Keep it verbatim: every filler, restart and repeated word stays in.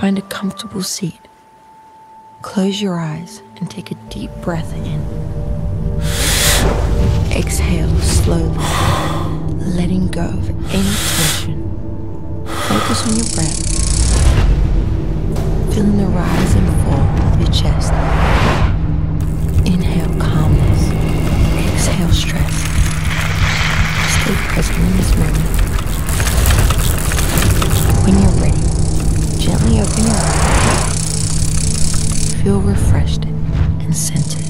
Find a comfortable seat. Close your eyes and take a deep breath in. Exhale slowly, letting go of any tension. Focus on your breath, feeling the rise and fall of your chest. Inhale calmness, exhale stress. Stay present in this moment. When you're ready, gently open your eyes. Feel refreshed and centered.